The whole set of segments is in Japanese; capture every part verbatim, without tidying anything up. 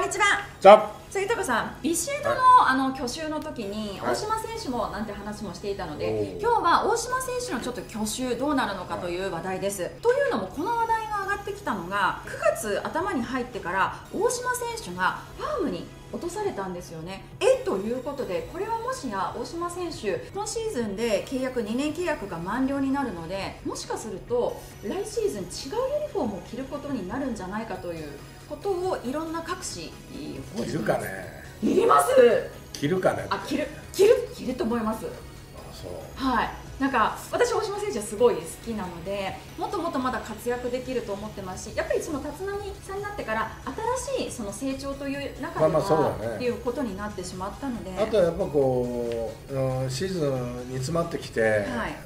んにちは。 じゃ杉高さん、ビシエドの、はい、あの去就の時に大島選手もなんて話もしていたので、はい、今日は大島選手のちょっと去就どうなるのかという話題です。はい、というのもこの話題が上がってきたのがくがつ頭に入ってから大島選手がファームに落とされたんですよね。えということで、これはもしや大島選手今シーズンで契約にねん契約が満了になるので、もしかすると来シーズン違うユニフォームを着ることになるんじゃないかということをいろんな各紙報じてます。 着るかね。 いります。 着るかね。 あ、着る着る着ると思います。 あ、そう。 はい。なんか私大島選手はすごい好きなので、もっともっとまだ活躍できると思ってますし、やっぱりその立浪さんになってから新しいその成長という中では、まあまあね、っていうことになってしまったので、 あとはやっぱこうシーズンに詰まってきて、はい、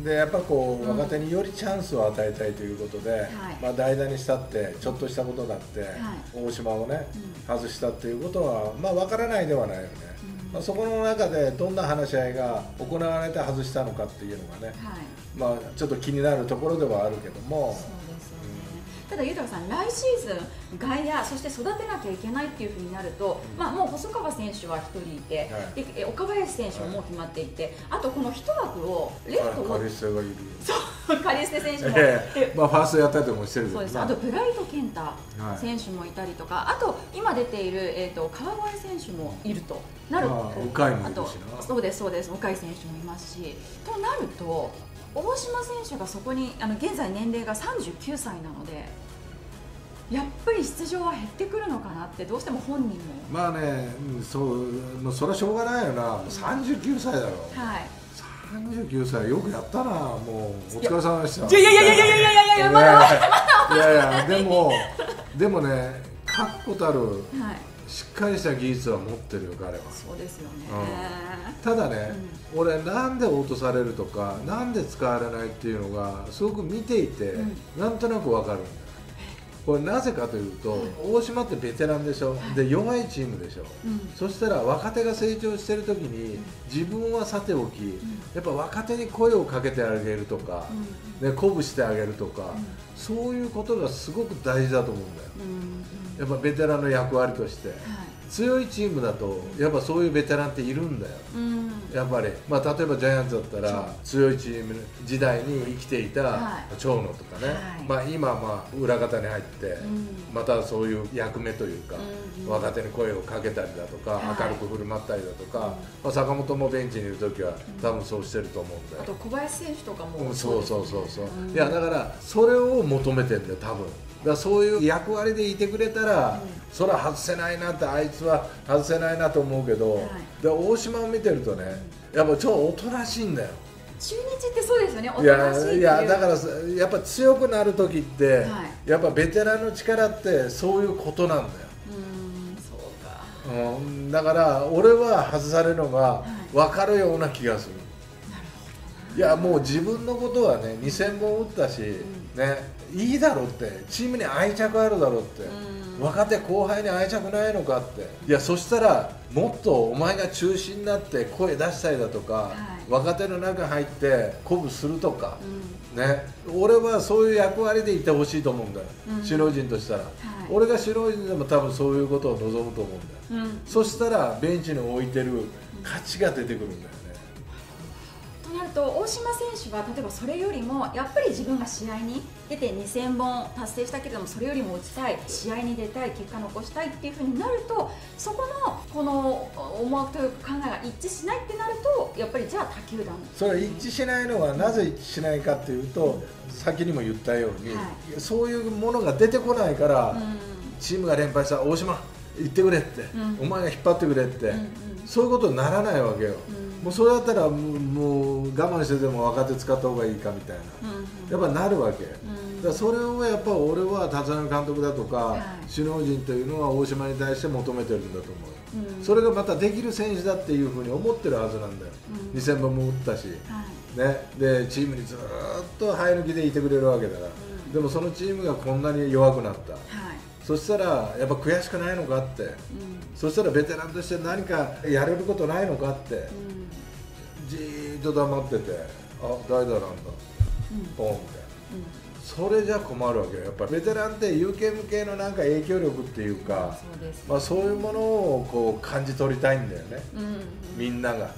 でやっぱこう、うん、若手によりチャンスを与えたいということで、はい、まあ代打にしたってちょっとしたことだって、はい、大島をね、うん、外したっていうことはまあ分からないではないよね。まあそこの中でどんな話し合いが行われて外したのかっていうのがね、はい、まあちょっと気になるところではあるけども。 そうですよね。うん、ただ豊さん、来シーズン外野そして育てなきゃいけないっていうふうになると、うん、まあもう細川選手はひとりいて、はい、で岡林選手ももう決まっていて、はい、あとこの一枠をレフトをカリステがいる。 そうカリステ選手も、 えー、まあファーストやったりともしてるけど、 そうです。あとブライト健太選手もいたりとか、はい、あと今出ている、えー、と川越選手もいるとなると、 向井もいるしな。 そうですそうです、向井選手もいますし、となると大島選手がそこにあの現在年齢がさんじゅうきゅうさいなので、やっぱり出場は減ってくるのかなってどうしても本人も。まあね、そうもうそれはしょうがないよな。もうさんじゅうきゅうさいだろ。はい。さんじゅうきゅうさいよくやったな。もうお疲れ様でした。 いやいやいやいやいやいやいやいやまだいやいやでもでもね、確固たる。はい。しっかりした技術は持ってるよ彼は。 そうですよね。 うん、ただね、うん、俺なんで落とされるとか、なんで使われないっていうのがすごく見ていて、うん、なんとなくわかるんだよ。これなぜかというと、はい、大島ってベテランでしょ、はい、で弱いチームでしょ、うん、そしたら若手が成長してる時に自分はさておき、うん、やっぱ若手に声をかけてあげるとか、うん、ね、鼓舞してあげるとか、うん、そういうことがすごく大事だと思うんだよ、うん、やっぱベテランの役割として、はい、強いチームだとやっぱそういうベテランっているんだよ、うん、やっぱり、まあ、例えばジャイアンツだったら強いチーム時代に生きていた長野とかね、はい、まあ、今まあ裏方に入って、うん、またそういう役目というか、うん、若手に声をかけたりだとか、はい、明るく振る舞ったりだとか、うん、まあ、坂本もベンチにいる時は多分そうしてると思うんだよ、 あと小林選手とかも、 うん、そうそうそうそう、うん、いやだからそれを求めてるんだよ多分。だからそういう役割でいてくれたら、うん、それは外せないなって、あいつは外せないなと思うけど、はい、で大島を見てるとね、やっぱ超おとなしいんだよ。 中日ってそうですよね、おとなしいっていう。 いや、いやだからやっぱ強くなる時って、はい、やっぱベテランの力ってそういうことなんだよ。 うん、そうか、 うん、だから俺は外されるのが分かるような気がする、はい、いやもう自分のことはねにせんぼん打ったし、うん、ね、いいだろうって、チームに愛着あるだろうって、うん、若手後輩に愛着ないのかって。いやそしたらもっとお前が中心になって声出したりだとか、はい、若手の中に入って鼓舞するとか、うん、ね、俺はそういう役割でいてほしいと思うんだよ、うん、首脳陣としたら、はい、俺が首脳陣でも多分そういうことを望むと思うんだよ、うん、そしたらベンチに置いてる価値が出てくるんだよね。 となると大島選手は例えばそれよりもやっぱり自分が試合に出てにせんぼん達成したけれども、それよりも打ちたい、試合に出たい、結果残したいっていうふうになると、そこのこの思惑というか考えが一致しないってなると、やっぱりじゃあ他球団それは一致しないのはなぜ一致しないかっていうと、うん、先にも言ったように、はい、そういうものが出てこないから、うん、チームが連敗したら大島行ってくれって、うん、お前が引っ張ってくれって、うんうん、そういうことにならないわけよ、うん、もうそれだったらもう我慢してでも若手使った方がいいかみたいな、うんうん、やっぱなるわけ、うん、だからそれをやっぱ俺は立浪監督だとか、はい、首脳陣というのは大島に対して求めてるんだと思う、うん、それがまたできる選手だっていうふうに思ってるはずなんだよ、うん、にせんぼんも打ったし、はい、ね、でチームにずっと生え抜きでいてくれるわけだから、うん、でもそのチームがこんなに弱くなった、はい、そしたらやっぱ悔しくないのかって、うん、そしたらベテランとして何かやれることないのかって、うん、じーっと黙ってて、あ、代打なんだ、うん、ポンって、うん、 それじゃ困るわけよ。やっぱベテランって有形無形のなんか影響力っていうか、そうですね、まあそういうものをこう感じ取りたいんだよね、うんうん、みんなが、はい、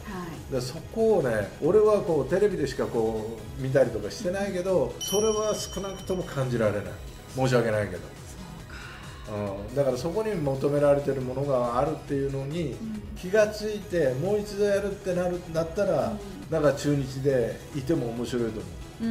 でそこをね、俺はこうテレビでしかこう見たりとかしてないけど、それは少なくとも感じられない。申し訳ないけど、うん、だからそこに求められてるものがあるっていうのに気がついて、もう一度やるってなるなったら、なんか中日でいても面白いと思う。うん、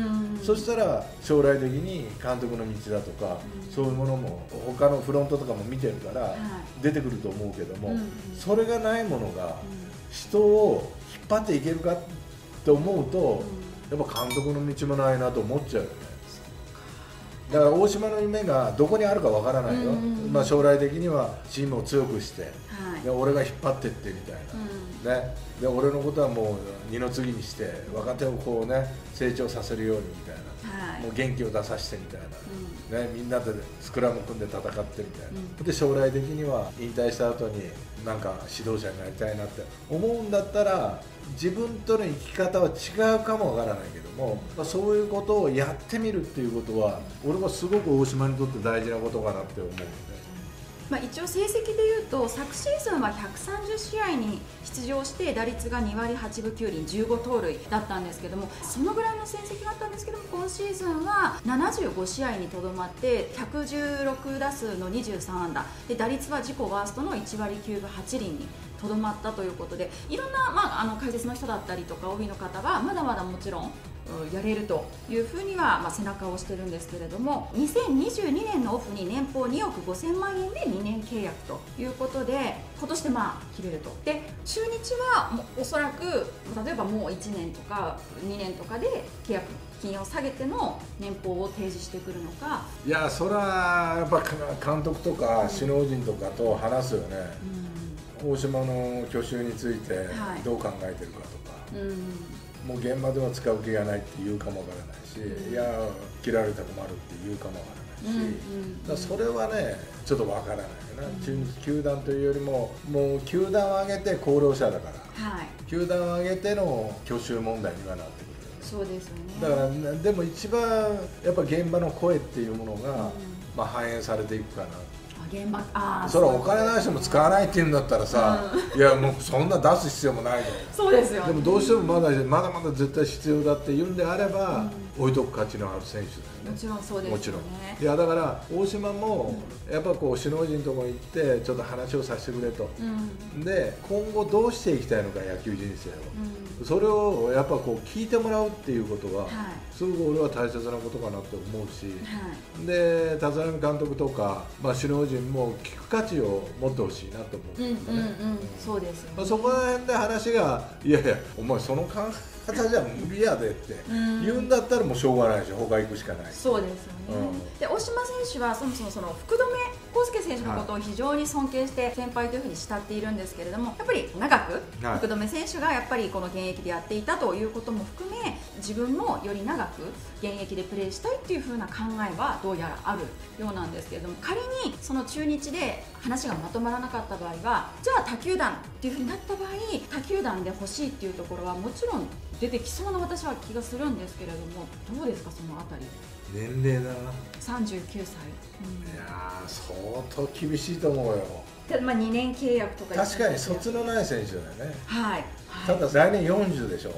そしたら将来的に監督の道だとか、うん、そういうものも他のフロントとかも見てるから出てくると思うけども、はい、それがないものが人を引っ張っていけるかって思うと、やっぱ監督の道もないなと思っちゃうよね。だから大島の夢がどこにあるかわからないよ、まあ将来的にはチームを強くして、はい、で俺が引っ張ってってみたいな、うん、ね、で俺のことはもう二の次にして若手をこうね成長させるようにみたいな、はい、もう元気を出させてみたいな、うん、ね、みんなでスクラム組んで戦ってみたいな、うん、で将来的には引退した後になんか指導者になりたいなって思うんだったら、自分との生き方は違うかもわからないけども、まあ、そういうことをやってみるっていうことは俺はすごく大島にとって大事なことかなって思うので、 まあ、一応成績でいうと昨シーズンはひゃくさんじゅうしあいに出場して打率がにわりはちぶきゅうりんじゅうごとうるいだったんですけども、そのぐらいの成績だったんですけども、今シーズンはななじゅうごしあいにとどまってひゃくじゅうろくだすうのにじゅうさんあんだで、打率は自己ワーストのいちわりきゅうぶはちりんにとどまったということで、いろんな、まあ、あの解説の人だったりとか オービー の方はまだまだもちろんやれるというふうには、まあ、背中を押してるんですけれども、にせんにじゅうにねんのオフに年俸におくごせんまんえんでにねん契約ということで、今年でまあ切れると。で中日はもうおそらく例えばもういちねんとかにねんとかで契約金を下げての年俸を提示してくるのか。 いや、それはやっぱ監督とか首脳陣とかと話すよね、うん、大島の去就についてどう考えてるかとか、はい、うん、もう現場では使う気がないって言うかもわからないし、うん、いや切られたら困るって言うかもわからないし、うん、だそれはねちょっとわからないよな、うん、中日球団というよりももう球団を挙げて功労者だから、はい、球団を挙げての去就問題にはなってくる。 そうですよね。 だからでも一番やっぱ現場の声っていうものが、うん、まあ反映されていくかな。 現場、あそれはお金ない人も使わないっていうんだったらさ、うん、いやもうそんな出す必要もないじゃん。 そうですよ、ね、 でもどうしてもまだまだまだ絶対必要だって言うんであれば、うん、置いとく価値のある選手だよね。 もちろんそうですよね。もちろん。 いやだから大島もやっぱこう首脳陣のところに行ってちょっと話をさせてくれと、うん、で今後どうしていきたいのか野球人生を、うん、それをやっぱこう聞いてもらうっていうことは、はい、すごく俺は大切なことかなって思うし、はい、で立浪監督とか、まあ、首脳陣も聞く価値を持ってほしいなと思うんですよね。 そうですよね。 そこら辺で話がいやいやお前その考え方じゃ無理やでって言うんだったらもうしょうがないし他行くしかない。 そうですよね、うん、で大島選手はそもそもその福留孝介選手のことを非常に尊敬して先輩というふうに慕っているんですけれども、やっぱり長く福留選手がやっぱりこの現役でやっていたということも含め、自分もより長く現役でプレーしたいっていうふうな考えはどうやらあるようなんですけれども、仮にその中日で話がまとまらなかった場合は、じゃあ他球団っていうふうになった場合他球団で欲しいっていうところはもちろん出てきそうな私は気がするんですけれども、どうですかそのあたり。 年齢だな、 さんじゅうきゅうさい、 うん、いやー相当厳しいと思うよ。 で、まあ、にねん契約とか確かに卒のない選手だよね、 はい、 ただ来年よんじゅうでしょ、はい、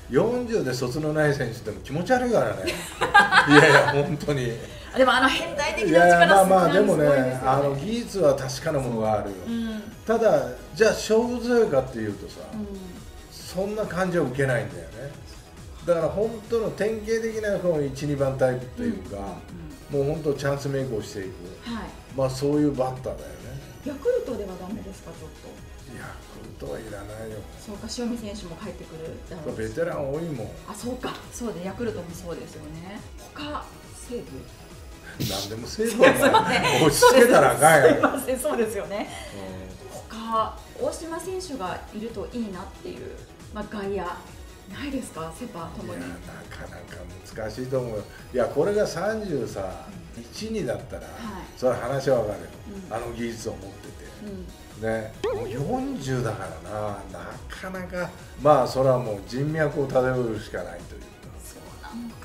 よんじゅうで卒のない選手っても気持ち悪いからねいやいや本当にでもあの変態的な力まあまあでもね、あの技術は確かなものがあるよ、うん、ただじゃあ勝負強いかっていうとさ、うん、そんな感じは受けないんだよね。だから本当の典型的なこのいち、にばんタイプというか、うんうん、もう本当チャンスメイクをしていく、はい、まあそういうバッターだよね。 ヤクルトではダメですかちょっと。 ヤクルトはいらないよ。 そうか、塩見選手も帰ってくるだろうし、 ベテラン多いもん。 あ、そうか、そうでヤクルトもそうですよね。他西武何でも西武は押し付けたらあかんやろ。 すいません、そうですよね、うん、他大島選手がいるといいなっていう、まあ、外野ないですか、セパともに。いやなかなか難しいと思うよ。いやこれがさんじゅうさ、うん、いち、にだったら、はい、それは話は分かるよ、うん、あの技術を持ってて、うん、ね、もうよんじゅうだからな、なかなかまあそれはもう人脈を漂うしかないというか。 そうなのか。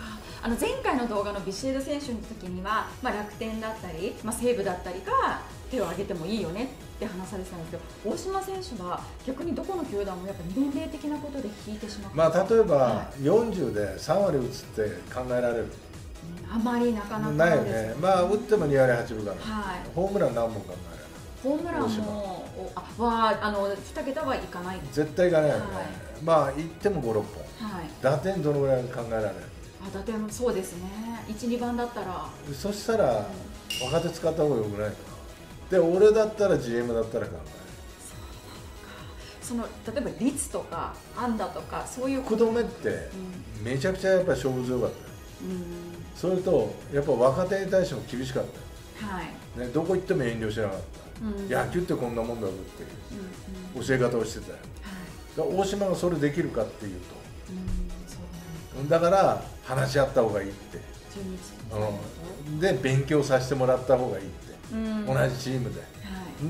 あの前回の動画のビシエド選手の時には、まあ、楽天だったり、まあ、西武だったりが手を挙げてもいいよねって話されてたんですけど、大島選手は逆にどこの球団もやっぱ年齢的なことで引いてしまう。 まあ例えば、 はい、 よんじゅうでさんわり打つって考えられる？ あまりなかなかないよね。まあ打ってもにわりはちぶかな、 はい、 ホームラン何本考えられる？ ホームランもあはあのに桁はいかない、 絶対いかないよね、はい、まあいってもご、ろっぽん、 はい、 打点どのぐらい考えられる？ あ打点もそうですね、いち、にばんだったら、 そしたら、うん、若手使った方がよくないかな。で俺だったら ジーエム だったら考える。 その例えば率とか安打とかそういう福留ってめちゃくちゃやっぱり勝負強かったよ、うん、それとやっぱ若手に対しても厳しかったよ、はいね、どこ行っても遠慮しなかった、うん、野球ってこんなもんだぞっていう、うんうん、教え方をしてたよ、はい、大島がそれできるかっていうと、うんそうなんだから話し合った方がいいって、うん、で勉強させてもらった方がいいって、うん、同じチームで、はい、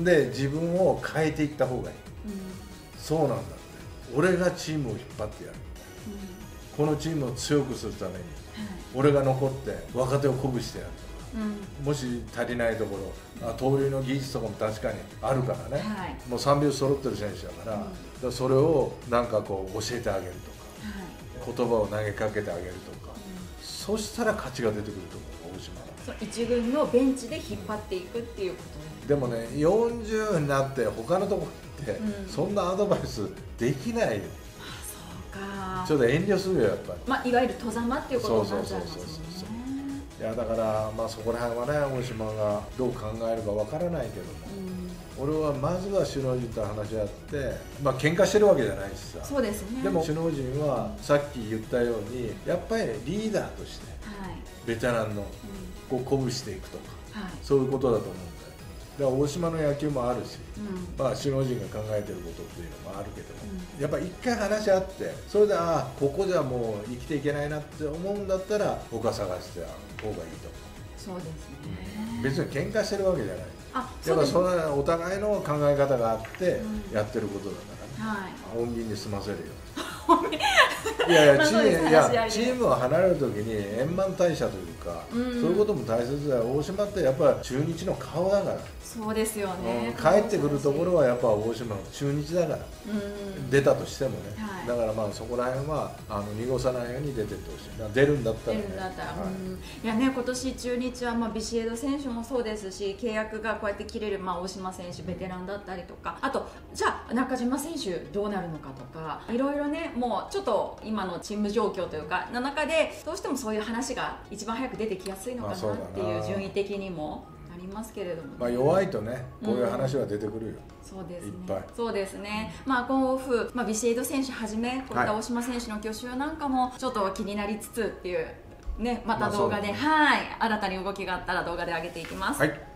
で自分を変えていった方がいい、そうなんだって、俺がチームを引っ張ってやる、うん、このチームを強くするために、はい、俺が残って若手を鼓舞してやるとか、うん、もし足りないところ、あ盗塁の技術とかも確かにあるからね、はい、もうさんびょう揃ってる選手だから、うん、だからそれをなんかこう教えてあげるとか、はい、言葉を投げかけてあげるとか、うん、そしたら勝ちが出てくると思う、大島は。 そう一軍のベンチで引っ張っていくっていうことです。 でもね、よんじゅうになって他のところってそんなアドバイスできないよ、うん、あそうか、ちょっと遠慮するよやっぱり、 まあ、いわゆる戸ざまっていうことになっちゃいますよね。 いやだから、まあ、そこら辺はね大島がどう考えるかわからないけども、うん、俺はまずは首脳陣と話し合って、まあ喧嘩してるわけじゃないしさ、 そうですね、 でも首脳陣はさっき言ったようにやっぱりリーダーとして、はい、ベテランのこう鼓舞していくとか、はい、そういうことだと思うんだよ。だから大島の野球もあるし、うん、まあ首脳陣が考えてることっていうのもあるけども、うん、やっぱ一回話し合って、それでああここじゃもう生きていけないなって思うんだったら他探して方がいいと思う。 そうですね、 うん、別に喧嘩してるわけじゃない。あやっぱそんなお互いの考え方があってやってることだからね、うん、はい、穏便に済ませるよいやいやチーム、いやチームを離れるときに円満退社というか、うん、そういうことも大切だよ。大島ってやっぱ中日の顔だから。 そうですよね、 うん、帰ってくるところはやっぱ大島の中日だから、うん、出たとしてもね、はい、だからまあそこら辺はあの濁さないように出てってほしい。出るんだったらね、出るんだったら、はい、うん、いやね、今年中日はまあビシエド選手もそうですし、契約がこうやって切れる、まあ、大島選手ベテランだったりとか、あとじゃあ中島選手どうなるのかとか、いろいろね、もうちょっと今のチーム状況というかの中でどうしてもそういう話が一番早く出てきやすいのかなっていう順位的にもありますけれども、ね、まあ弱いとねこういう話は出てくるよ、うん、そうですね、いっぱいそうですね、まあ今オフ、まあ、ビシエド選手はじめこういった大島選手の去就なんかもちょっと気になりつつっていうね、また動画で、まあ、はい、新たに動きがあったら動画で上げていきます。はい。